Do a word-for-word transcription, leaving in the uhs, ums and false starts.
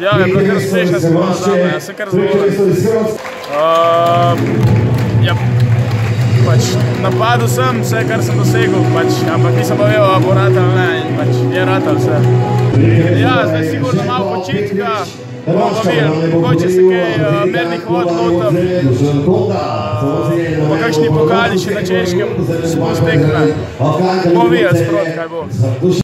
Ja, je bila kar uspešna sezona zame, jaz sem kar zadovoljen. Ja, pač napadel sem vse, kar sem dosegel, pač, ampak nisem pa vedel, ali bo ratal ali ne, in pač je ratal vse. Ja, zdaj sigurno malo počitka, bomo pa videli, mogoče se kaj mernih vod lotam, pa kakšni pokali še na Češkem, smo stekne. Bomo videli sprot, kaj bo.